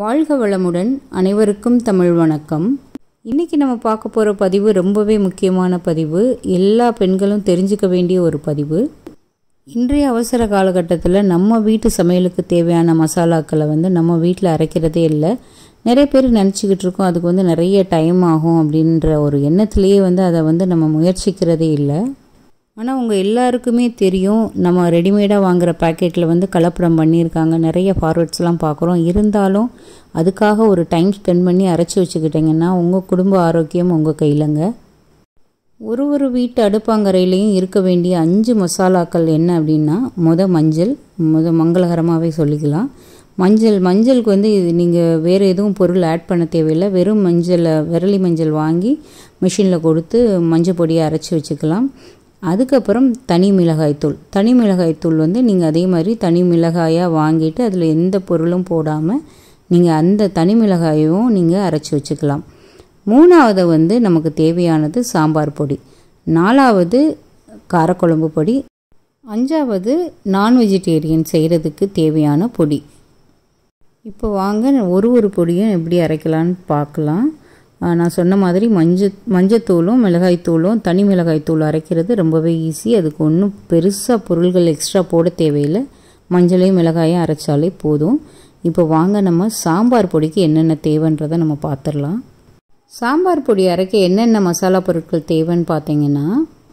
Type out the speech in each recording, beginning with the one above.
வாழ்க வளமுடன். அனைவருக்கும் தமிழ் வணக்கம். இன்றைக்கி நம்ம பார்க்க போகிற பதிவு ரொம்பவே முக்கியமான பதிவு. எல்லா பெண்களும் தெரிஞ்சுக்க வேண்டிய ஒரு பதிவு. இன்றைய அவசர காலகட்டத்தில் நம்ம வீட்டு சமையலுக்கு தேவையான மசாலாக்களை நம்ம வீட்டில் அரைக்கிறதே இல்லை. நிறைய பேர் நினச்சிக்கிட்டு இருக்கோம் அதுக்கு நிறைய டைம் ஆகும் அப்படின்ற ஒரு எண்ணத்துலேயே அதை நம்ம முயற்சிக்கிறதே இல்லை. ஆனால் உங்கள் எல்லாருக்குமே தெரியும், நம்ம ரெடிமேடாக வாங்குகிற பேக்கெட்டில் கலப்படம் பண்ணியிருக்காங்க. நிறைய ஃபார்வர்ட்ஸ்லாம் பார்க்குறோம். இருந்தாலும் அதுக்காக ஒரு டைம் ஸ்பெண்ட் பண்ணி அரைச்சி வச்சுக்கிட்டிங்கன்னா உங்கள் குடும்ப ஆரோக்கியம் உங்கள் கையிலங்க. ஒரு வீட்டு அடுப்பாங்கரையிலையும் இருக்க வேண்டிய 5 மசாலாக்கள் என்ன அப்படின்னா, மஞ்சள் மங்களகரமாகவே சொல்லிக்கலாம். மஞ்சளுக்கு இது நீங்கள் வேறு எதுவும் பொருள் ஆட் பண்ண தேவையில்லை. வெறும் விரலி மஞ்சள் வாங்கி மிஷினில் கொடுத்து மஞ்சள் பொடியை அரைச்சி வச்சுக்கலாம். அதுக்கப்புறம் தனி மிளகாய்த்தூள் நீங்கள் அதே மாதிரி தனி மிளகாயாக வாங்கிட்டு அதில் எந்த பொருளும் போடாமல் நீங்கள் அந்த தனி மிளகாயும் நீங்கள் அரைச்சி வச்சுக்கலாம். 3வது நமக்கு தேவையானது சாம்பார் பொடி. 4வது காரக்குழம்பு பொடி. 5வது நான் வெஜிடேரியன் செய்கிறதுக்கு தேவையான பொடி. இப்போ வாங்க ஒரு பொடியும் எப்படி அரைக்கலான்னு பார்க்கலாம். நான் சொன்ன மாதிரி மஞ்சத்தூளும் மிளகாய்த்தூளும் தனி மிளகாய்த்தூள் அரைக்கிறது ரொம்பவே ஈஸி. அதுக்கு ஒன்றும் பெருசாக பொருள்கள் எக்ஸ்ட்ரா போட தேவையில்லை. மஞ்சளையும் மிளகாயும் அரைச்சாலே போதும். இப்போ வாங்க நம்ம சாம்பார் பொடிக்கு என்னென்ன தேவைன்றதை நம்ம பார்த்துடலாம். சாம்பார் பொடி அரைக்க என்னென்ன மசாலா பொருட்கள் தேவைன்னு பார்த்தீங்கன்னா,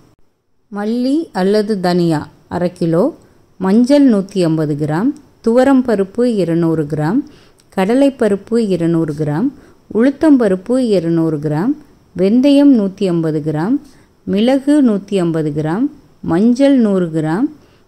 மல்லி அல்லது தனியா 1/2 கிலோ, மஞ்சள் 150 கிராம், துவரம்பருப்பு 200 கிராம், கடலைப்பருப்பு 200 கிராம், உளுத்தம்பருப்பு 200 கிராம், வெந்தயம் 150 கிராம், மிளகு 150 கிராம், மஞ்சள் 100 கிராம்,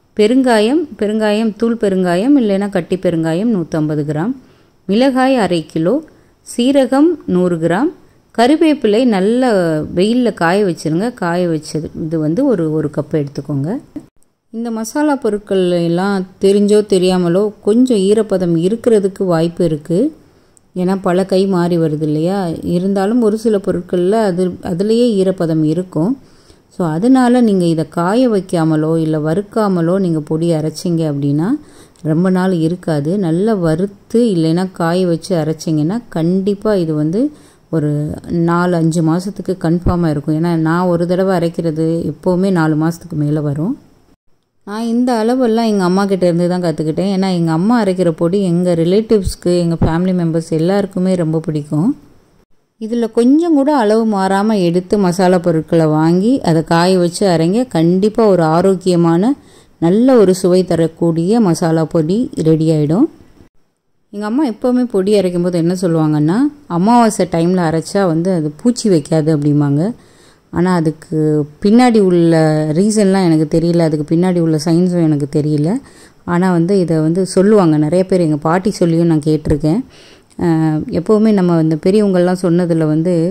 பெருங்காயம் தூள் பெருங்காயம் இல்லைன்னா கட்டி பெருங்காயம் 150 கிராம், மிளகாய் 1/2 கிலோ, சீரகம் 100 கிராம், கருவேப்பிலை நல்ல வெயிலில் காய வச்சுருங்க. காய வச்சது இது ஒரு கப் எடுத்துக்கோங்க. இந்த மசாலா பொருட்கள் எல்லாம் தெரிஞ்சோ தெரியாமலோ கொஞ்சம் ஈரப்பதம் இருக்கிறதுக்கு வாய்ப்பு இருக்குது. ஏன்னா பல கை மாறி வருது இல்லையா. இருந்தாலும் ஒரு சில பொருட்களில் அதுலேயே ஈரப்பதம் இருக்கும். ஸோ அதனால் நீங்கள் இதை காய வைக்காமலோ இல்லை வறுக்காமலோ நீங்கள் பொடி அரைச்சிங்க அப்படின்னா ரொம்ப நாள் இருக்காது. நல்லா வறுத்து இல்லைன்னா காய வச்சு அரைச்சிங்கன்னா கண்டிப்பாக இது ஒரு 4-5 மாதத்துக்கு கன்ஃபார்மாக இருக்கும். ஏன்னா நான் ஒரு தடவை அரைக்கிறது எப்போவுமே 4 மாதத்துக்கு மேலே வரும். நான் இந்த அளவெல்லாம் எங்கள் அம்மா கிட்டே இருந்து தான் கற்றுக்கிட்டேன். ஏன்னா எங்கள் அம்மா அரைக்கிற பொடி எங்கள் ரிலேட்டிவ்ஸ்க்கு எங்கள் ஃபேமிலி மெம்பர்ஸ் எல்லாருக்குமே ரொம்ப பிடிக்கும். இதில் கொஞ்சம் கூட அளவு மாறாமல் எடுத்து மசாலா பொருட்களை வாங்கி அதை காய வச்சு அரைங்க. கண்டிப்பாக ஒரு ஆரோக்கியமான நல்ல ஒரு சுவை தரக்கூடிய மசாலா பொடி ரெடி ஆகிடும். எங்கள் அம்மா எப்போவுமே பொடி அரைக்கும் போது என்ன சொல்லுவாங்கன்னா, அமாவாசை டைமில் அரைச்சா அது பூச்சி வைக்காது அப்படிம்பாங்க. ஆனால் அதுக்கு பின்னாடி உள்ள ரீசன்லாம் எனக்கு தெரியல. அதுக்கு பின்னாடி உள்ள சயின்ஸும் எனக்கு தெரியல. ஆனால் இதை சொல்லுவாங்க நிறைய பேர். எங்கள் பாட்டி சொல்லியும் நான் கேட்டிருக்கேன். எப்போவுமே நம்ம பெரியவங்கள்லாம் சொன்னதில்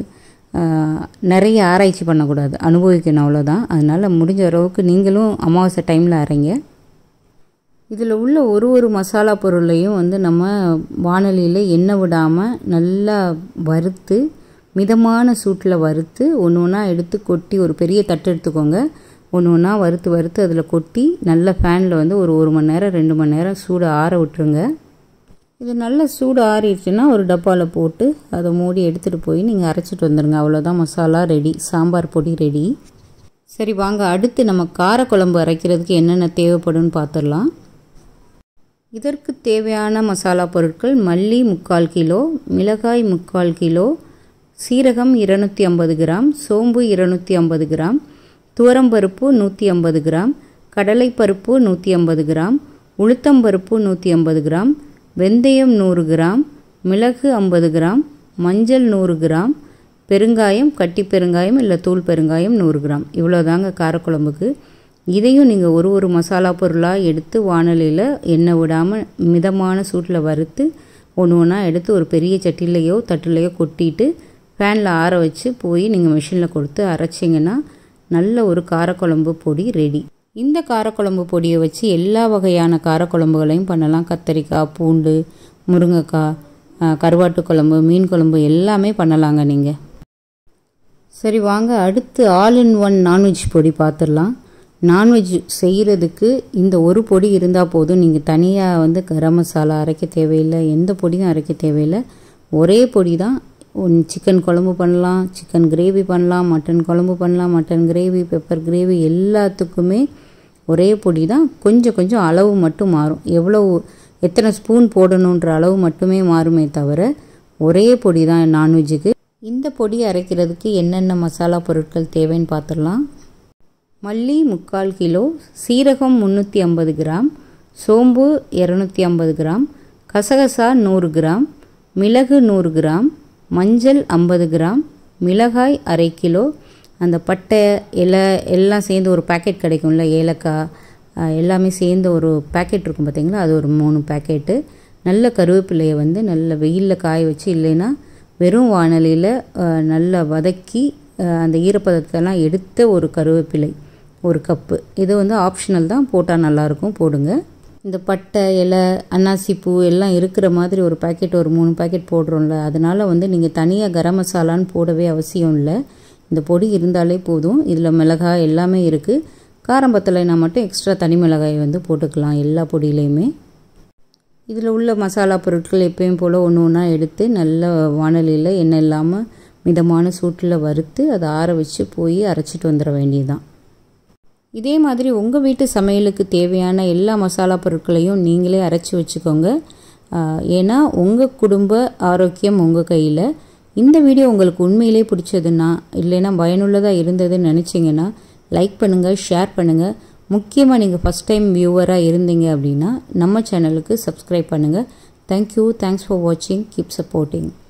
நிறைய ஆராய்ச்சி பண்ணக்கூடாது, அனுபவிக்கணும், அவ்வளோதான். அதனால் முடிஞ்ச அளவுக்கு நீங்களும் அமாவாசை டைமில் அரைங்க. இதில் உள்ள ஒரு மசாலா பொருளையும் நம்ம வானலியில் எண்ணெய் விடாமல் நல்லா வறுத்து மிதமான சூட்டில் வறுத்து ஒன்றா எடுத்து கொட்டி ஒரு பெரிய தட்டு எடுத்துக்கோங்க. ஒன்றா வறுத்து அதில் கொட்டி நல்ல ஃபேனில் ஒரு 1 மணி நேரம் 2 மணி நேரம் சூடு ஆற விட்டுருங்க. இது நல்ல சூடு ஆறிடுச்சுன்னா ஒரு டப்பாவில் போட்டு அதை மூடி எடுத்துகிட்டு போய் நீங்கள் அரைச்சிட்டு வந்துடுங்க. அவ்வளோதான், மசாலா ரெடி, சாம்பார் பொடி ரெடி. சரி வாங்க அடுத்து நம்ம காரக்குழம்பு அரைக்கிறதுக்கு என்னென்ன தேவைப்படும்னு பார்த்துடலாம். இதற்கு தேவையான மசாலா பொருட்கள்: மல்லி 3/4 கிலோ, மிளகாய் 3/4 கிலோ, சீரகம் 250 கிராம், சோம்பு 250 கிராம், துவரம்பருப்பு 150 கிராம், கடலைப்பருப்பு 150 கிராம், உளுத்தம்பருப்பு 150 கிராம், வெந்தயம் 100 கிராம், மிளகு 50 கிராம், மஞ்சள் 100 கிராம், பெருங்காயம் கட்டி பெருங்காயம் இல்லை தூள் பெருங்காயம் 100 கிராம். இவ்வளோதாங்க காரக்குழம்புக்கு. இதையும் நீங்கள் ஒரு மசாலா பொருளாக எடுத்து வானலியில் எண்ணெய் விடாமல் மிதமான சூட்டில் வறுத்து ஒன்றா எடுத்து ஒரு பெரிய சட்டிலையோ தட்டுலையோ கொட்டிட்டு ஃபேனில் ஆற வச்சு போய் நீங்கள் மிஷினில் கொடுத்து அரைச்சிங்கன்னா நல்ல ஒரு காரக்குழம்பு பொடி ரெடி. இந்த காரக்குழம்பு பொடியை வச்சு எல்லா வகையான காரக்குழம்புகளையும் பண்ணலாம். கத்தரிக்காய், பூண்டு, முருங்கைக்காய், கருவாட்டு குழம்பு, மீன் குழம்பு எல்லாமே பண்ணலாங்க நீங்கள். சரி வாங்க அடுத்து ஆல் இன் ஒன் நான்வெஜ் பொடி பார்த்துடலாம். நான்வெஜ் செய்கிறதுக்கு இந்த ஒரு பொடி இருந்தால் போதும். நீங்கள் தனியாக வந்து கரம் மசாலா அரைக்க தேவையில்லை, எந்த பொடியும் அரைக்க தேவையில்லை. ஒரே பொடி தான். சிக்கன் குழம்பு பண்ணலாம், சிக்கன் கிரேவி பண்ணலாம், மட்டன் குழம்பு பண்ணலாம், மட்டன் கிரேவி, பெப்பர் கிரேவி எல்லாத்துக்குமே ஒரே பொடி தான். கொஞ்சம் கொஞ்சம் அளவு மட்டும் மாறும். எத்தனை ஸ்பூன் போடணுன்ற அளவு மட்டுமே மாறுமே தவிர ஒரே பொடி தான் நான்வெஜ்ஜுக்கு. இந்த பொடி அரைக்கிறதுக்கு என்னென்ன மசாலா பொருட்கள் தேவைன்னு பார்த்துடலாம். மல்லி 3/4 கிலோ, சீரகம் 350 கிராம், சோம்பு 250 கிராம், கசகசா 100 கிராம், மிளகு 100 கிராம், மஞ்சள் 50 கிராம், மிளகாய் 1/2 கிலோ, அந்த பட்டை இலை எல்லாம் சேர்ந்து ஒரு பேக்கெட் கிடைக்கும்ல, ஏலக்காய் எல்லாமே சேர்ந்து ஒரு பேக்கெட் இருக்கும் பார்த்தீங்களா, அது ஒரு 3 பேக்கெட்டு. நல்ல கருவேப்பிலையை வந்து நல்ல வெயிலில் காய வச்சு, இல்லைன்னா வெறும் வாணலியில் நல்லா வதக்கி அந்த ஈரப்பதத்தெல்லாம் எடுத்த ஒரு கருவேப்பிலை 1 கப்பு. இது வந்து ஆப்ஷனல் தான், போட்டால் நல்லாயிருக்கும், போடுங்க. இந்த பட்டை இலை அன்னாசி பூ எல்லாம் இருக்கிற மாதிரி ஒரு பேக்கெட், ஒரு 3 பேக்கெட் போடுறோம்ல, அதனால் வந்து நீங்கள் தனியாக கரம் மசாலான்னு போடவே அவசியம் இல்லை. இந்த பொடி இருந்தாலே போதும். இதில் மிளகாய் எல்லாமே இருக்குது. காரம் பத்தலைனா மட்டும் எக்ஸ்ட்ரா தனி மிளகாய் வந்து போட்டுக்கலாம் எல்லா பொடியிலையுமே. இதில் உள்ள மசாலா பொருட்கள் எப்பயும் போல் ஒன்று ஒன்றா எடுத்து நல்ல வாணலியில் எண்ணெய் இல்லாமல் மிதமான சூட்டில் வறுத்து அதை ஆற வச்சு போய் அரைச்சிட்டு வந்துட வேண்டியதுதான். இதே மாதிரி உங்கள் வீட்டு சமையலுக்கு தேவையான எல்லா மசாலா பொருட்களையும் நீங்களே அரைச்சி வச்சுக்கோங்க. ஏன்னா உங்கள் குடும்ப ஆரோக்கியம் உங்கள் கையில். இந்த வீடியோ உங்களுக்கு உண்மையிலே பிடிச்சதுன்னா, இல்லைன்னா பயனுள்ளதாக இருந்ததுன்னு நினச்சிங்கன்னா லைக் பண்ணுங்கள், ஷேர் பண்ணுங்கள். முக்கியமாக நீங்கள் ஃபஸ்ட் டைம் வியூவராக இருந்தீங்க அப்படின்னா நம்ம சேனலுக்கு சப்ஸ்கிரைப் பண்ணுங்கள். தேங்க்யூ. தேங்க்ஸ் ஃபார் வாட்சிங். Keep supporting.